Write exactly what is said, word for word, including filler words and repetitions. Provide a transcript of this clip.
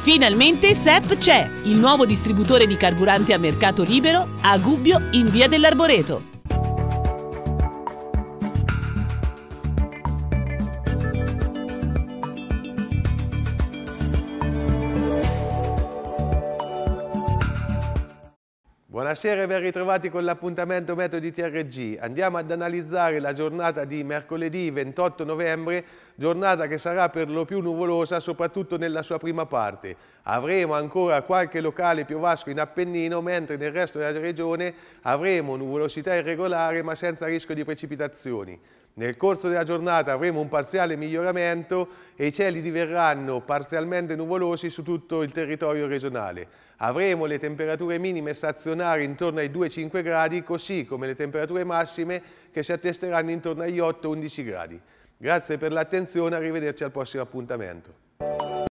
Finalmente S E P c'è, il nuovo distributore di carburanti a mercato libero a Gubbio in via dell'Arboreto. Buonasera e ben ritrovati con l'appuntamento Metodi T R G. Andiamo ad analizzare la giornata di mercoledì ventotto novembre, giornata che sarà per lo più nuvolosa soprattutto nella sua prima parte. Avremo ancora qualche locale piovasco in Appennino, mentre nel resto della regione avremo nuvolosità irregolare ma senza rischio di precipitazioni. Nel corso della giornata avremo un parziale miglioramento e i cieli diverranno parzialmente nuvolosi su tutto il territorio regionale. Avremo le temperature minime stazionarie intorno ai due cinque gradi, così come le temperature massime che si attesteranno intorno agli otto undici gradi. Grazie per l'attenzione, arrivederci al prossimo appuntamento.